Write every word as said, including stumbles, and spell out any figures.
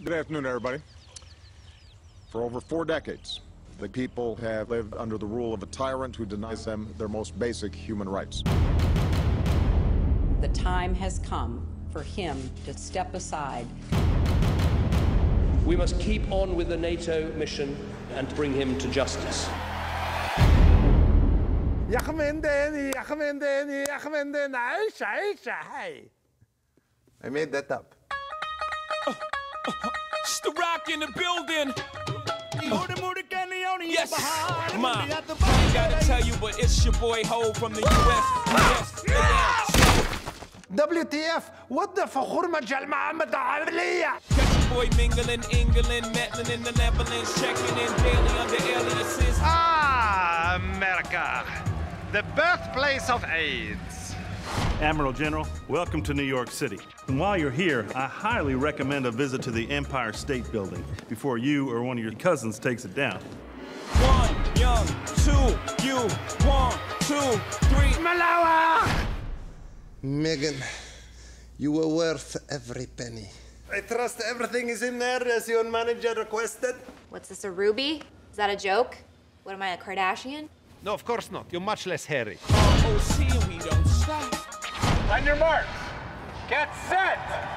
Good afternoon, everybody. For over four decades, the people have lived under the rule of a tyrant who denies them their most basic human rights. The time has come for him to step aside. We must keep on with the NATO mission and bring him to justice. I made that up. It's the Rock in the building. Yes, Ma. I ain't gotta tell you, but it's your boy Ho from the U S. Yes, W T F? What the فخور مجال محمد عملية? catch your boy mingling, England, meddling in the Netherlands, checking in daily under aliases. Ah, America, the birthplace of AIDS. Admiral General, welcome to New York City. And while you're here, I highly recommend a visit to the Empire State Building before you or one of your cousins takes it down. One, young, two, you, one, two, three. Malawa! Megan, you were worth every penny. I trust everything is in there as your manager requested. What's this, a ruby? Is that a joke? What am I, a Kardashian? No, of course not. You're much less hairy. R O C, we don't stop. On your marks. Get set.